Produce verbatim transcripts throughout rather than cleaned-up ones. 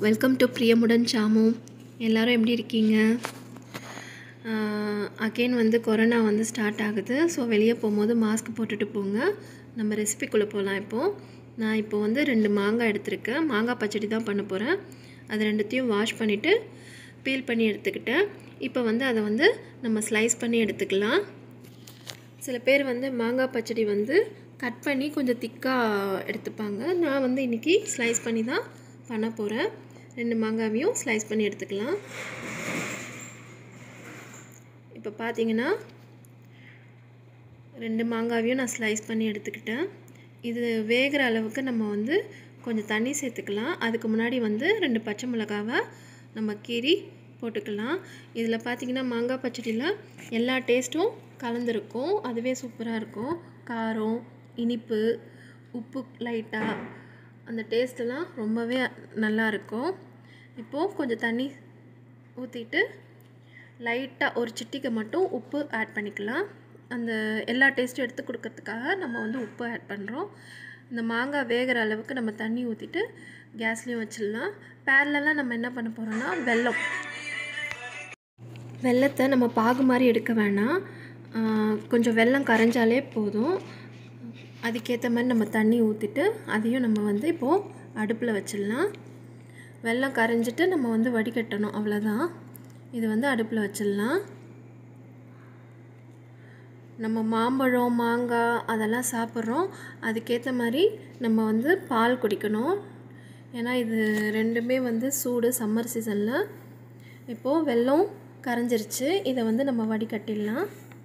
Welcome to பிரியமுடன் சாமு. எல்லோரும் எப்படி இருக்கீங்க? அகெயின் வந்து கொரோனா வந்து ஸ்டார்ட் ஆகுது. ஸோ வெளியே போகும்போது மாஸ்க் போட்டுட்டு போங்க. நம்ம ரெசிபிக்குள்ளே போகலாம். இப்போது நான் இப்போ வந்து ரெண்டு மாங்காய் எடுத்திருக்கேன். மாங்காய் பச்சடி தான் பண்ண போகிறேன். அது ரெண்டுத்தையும் வாஷ் பண்ணிவிட்டு பீல் பண்ணி எடுத்துக்கிட்டேன். இப்போ வந்து அதை வந்து நம்ம ஸ்லைஸ் பண்ணி எடுத்துக்கலாம். சில பேர் வந்து மாங்காய் பச்சடி வந்து கட் பண்ணி கொஞ்சம் திக்காக எடுத்துப்பாங்க. நான் வந்து இன்றைக்கி ஸ்லைஸ் பண்ணி தான் பண்ண போகிறேன். ரெண்டு மாங்காவையும் ஸ்லைஸ் பண்ணி எடுத்துக்கலாம். இப்போ பார்த்தீங்கன்னா ரெண்டு மாங்காவையும் நான் ஸ்லைஸ் பண்ணி எடுத்துக்கிட்டேன். இது வேகிற அளவுக்கு நம்ம வந்து கொஞ்சம் தண்ணி சேர்த்துக்கலாம். அதுக்கு முன்னாடி வந்து ரெண்டு பச்சை மிளகாவை நம்ம கீறி போட்டுக்கலாம். இதில் பார்த்திங்கன்னா மாங்காய் பச்சடியில் எல்லா டேஸ்ட்டும் கலந்துருக்கும். அதுவே சூப்பராக இருக்கும். காரம், இனிப்பு, உப்பு லைட்டாக அந்த டேஸ்ட்டெல்லாம் ரொம்பவே நல்லாயிருக்கும். இப்போது கொஞ்சம் தண்ணி ஊற்றிட்டு லைட்டாக ஒரு சிட்டிக்கு மட்டும் உப்பு ஆட் பண்ணிக்கலாம். அந்த எல்லா டேஸ்ட்டும் எடுத்து கொடுக்கறதுக்காக நம்ம வந்து உப்பு ஆட் பண்ணுறோம். இந்த மாங்காய் வேகிற அளவுக்கு நம்ம தண்ணி ஊற்றிட்டு கேஸ்லேயும் வச்சிடலாம். பேரலெல்லாம் நம்ம என்ன பண்ண போகிறோம்னா வெல்லம் வெல்லத்தை நம்ம பாகு மாதிரி எடுக்க வேணாம். கொஞ்சம் வெல்லம் கரைஞ்சாலே போதும். அதுக்கேற்ற மாதிரி நம்ம தண்ணி ஊற்றிட்டு அதையும் நம்ம வந்து இப்போது அடுப்பில் வச்சிடலாம். வெல்லம் கரைஞ்சிட்டு நம்ம வந்து வடிகட்டணும், அவ்வளோதான். இது வந்து அடுப்பில் வச்சிடலாம். நம்ம மாம்பழம், மாங்காய் அதெல்லாம் சாப்பிட்றோம். அதுக்கேற்ற மாதிரி நம்ம வந்து பால் குடிக்கணும். ஏன்னா இது ரெண்டுமே வந்து சூடு, சம்மர் சீசனில். இப்போது வெல்லம் கரைஞ்சிருச்சு. இதை வந்து நம்ம வடிகட்டிடலாம்.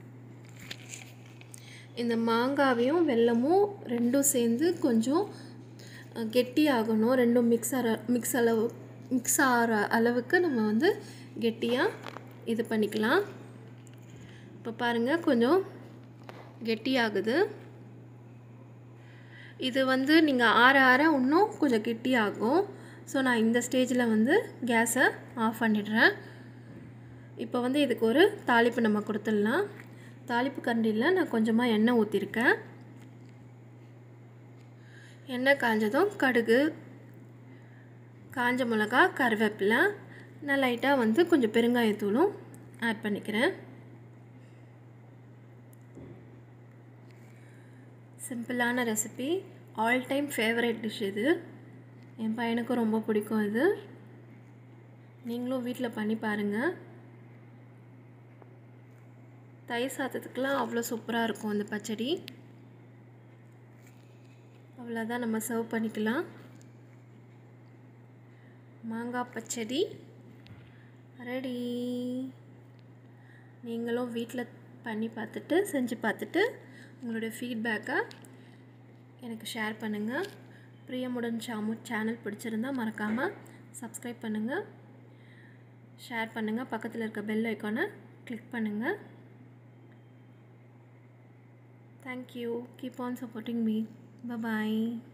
இந்த மாங்காவையும் வெல்லமும் ரெண்டும் சேர்ந்து கொஞ்சம் கெட்டி ஆகணும். ரெண்டும் மிக்ஸ் ஆகிற மிக்ஸ் அளவு மிக்ஸ் ஆகிற அளவுக்கு நம்ம வந்து கெட்டியாக இது பண்ணிக்கலாம். இப்போ பாருங்கள், கொஞ்சம் கெட்டியாகுது. இது வந்து நீங்கள் ஆற ஆற இன்னும் கொஞ்சம் கெட்டியாகும். ஸோ நான் இந்த ஸ்டேஜில் வந்து கேஸை ஆஃப் பண்ணிடுறேன். இப்போ வந்து இதுக்கு ஒரு தாளிப்பு நம்ம கொடுத்துடலாம். தாளிப்பு கரண்டியில் நான் கொஞ்சமாக எண்ணெய் ஊற்றிருக்கேன். எண்ணெய் காஞ்சதும் கடுகு, காஞ்ச மிளகா, கருவேப்பிலை, நான் லைட்டாக வந்து கொஞ்சம் பெருங்காயத்தூளும் ஆட் பண்ணிக்கிறேன். சிம்பிளான recipe, all time favourite dish இது. என் பையனுக்கும் ரொம்ப பிடிக்கும் இது. நீங்களும் வீட்டில் பண்ணி பாருங்கள். தயிர் சாதத்துக்கெலாம் அவ்வளோ சூப்பராக இருக்கும் அந்த பச்சடி. அவ்வளோதான், நம்ம சர்வ் பண்ணிக்கலாம். மாங்காய் பச்சடி ரெடி. நீங்களும் வீட்டில் பண்ணி பார்த்துட்டு செஞ்சு பார்த்துட்டு உங்களுடைய ஃபீட்பேக்கை எனக்கு ஷேர் பண்ணுங்கள். பிரியமுடன் சாமு சேனல் பிடிச்சிருந்தால் மறக்காமல் சப்ஸ்கிரைப் பண்ணுங்கள், ஷேர் பண்ணுங்கள், பக்கத்தில் இருக்க பெல் ஐக்கானை கிளிக் பண்ணுங்கள். Thank you. Keep on supporting me. Bye bye.